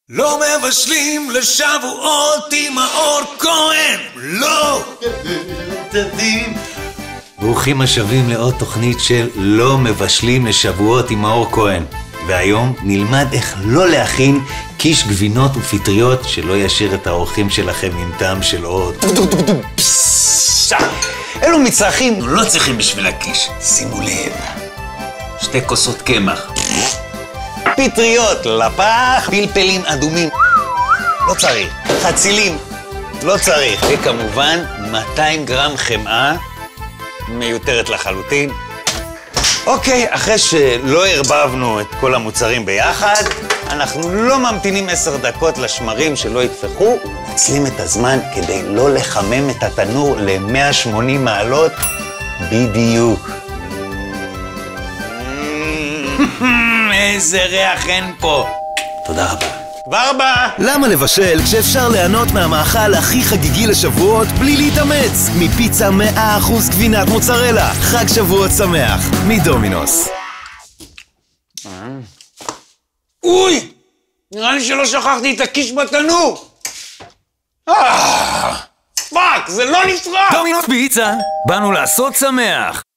לא מבשלים לשבועות עם מאור כהן, לא! ברוכים השבים לעוד תוכנית של לא מבשלים לשבועות עם מאור כהן. והיום נלמד איך לא להכין קיש גבינות ופטריות שלא ישאיר את האורחים שלכם עם טעם של עוד. אלו מצרכים לא צריכים בשביל הקיש. שימו לב, 2 כוסות קמח, פטריות לפח, פלפלים אדומים, לא צריך, חצילים, לא צריך, וכמובן 200 גרם חמאה, מיותרת לחלוטין. אוקיי, אחרי שלא הרבבנו את כל המוצרים ביחד, אנחנו לא ממתינים 10 דקות לשמרים שלא יתפחו, נצלים את הזמן כדי לא לחמם את התנור ל-180 מעלות בדיוק. איזה ריח אין פה. תודה רבה. ברבה! למה לבשל כשאפשר ליהנות מהמאכל הכי חגיגי לשבועות בלי להתאמץ? מפיצה 100% גבינת מוצרלה. חג שבועות שמח. מדומינוס. אוי! נראה לי שלא שכחתי את הקיש בתנור. פאק, זה לא נשרף! דומינוס פיצה, באנו לעשות שמח.